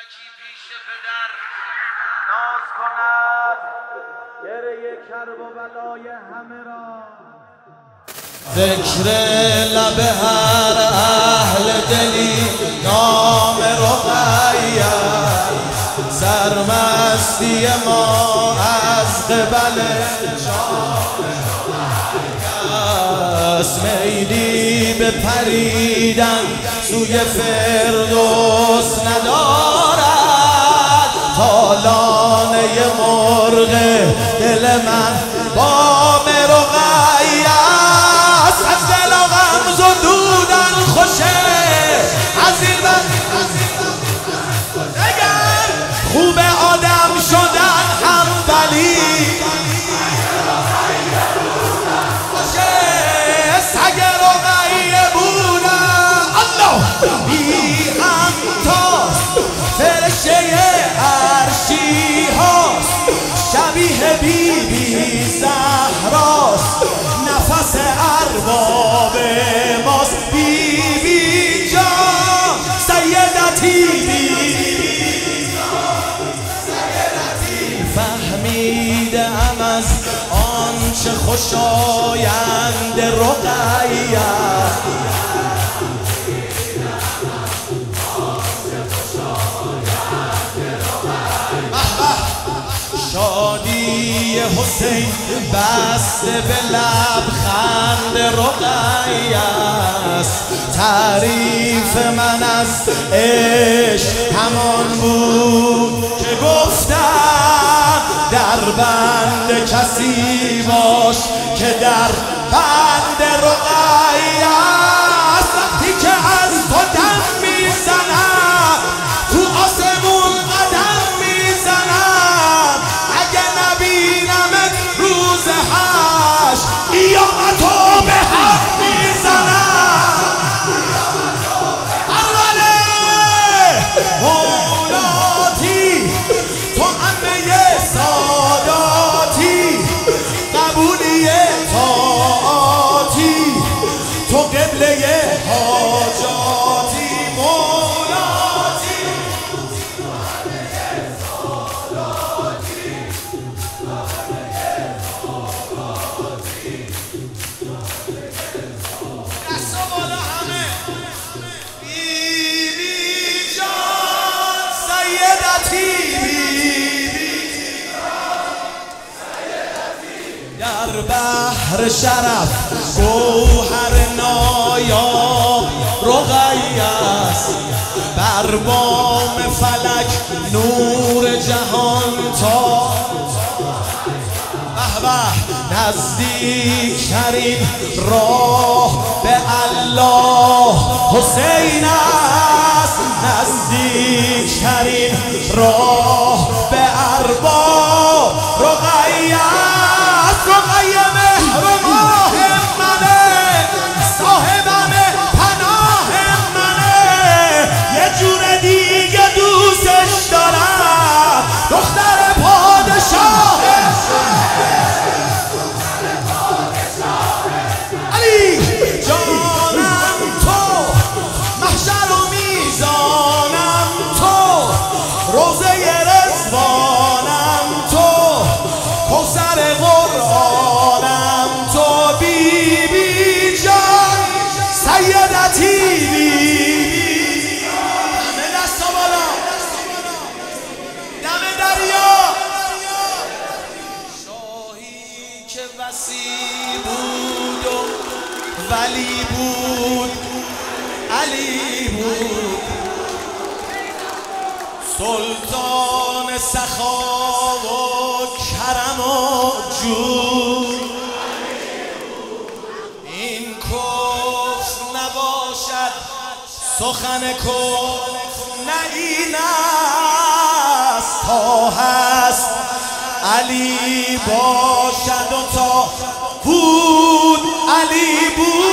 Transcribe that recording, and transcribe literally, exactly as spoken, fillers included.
کودکی پیش پدر ناز کند گریه کرب و بلای همه را ذکر لب هر اهل دلی نام رقیه سرمستی ما از قبل میلی به پریدن سوی فردوس ندارد تالانه مرغ دل من بام رقیه است از دل و غم زدودن خوشه از این من اگر خوب آدم شدن هم ولی شبیه بی بی زهراست نفس ارباب ماست بی بی جان سیدتی بی بی جان سیدتی فهمیدم از آنچه خوشایند رقیه شادی حسین بسته به لبخند رقیه است تعریف من از عشق همان بود که گفتم در بند کسی باش که در بند رقیه است وقتی که از تو دم میزنم تو آسمون قدم میزنم اگه نبینمت روز هشت قیامتو به هم میزنم اوله مولاتی تو همه ساداتی قبولی طاعاتی تو قبله حاجاتی مولاتی تو همه ساداتی دستا بالا همه بی بی جان سیدتی بی بی در بحر شرف گوهر نایاب رقیه است بر بام فلک نور جهان تا به نزدیکترین راه به الله حسین است نزدیکترین راه به ارباب رقیه است رقیه مهر و ماه منه صاحبم پناه منه یه جور دیگه دوستش دارم دختر پادشاه علی جانم تو محشر و میزانم تو روزه رضوانم تو کوثر قرآنم تو بی بی جان سیدتی بی بی همه دستا بالا دم دریا شاهی که وسیع بود و ولی بود علی بود سلطان سخا و کرم و جود این کفر نباشد سخن کفر نه این است تا هست علی باشد و تا بود علی بود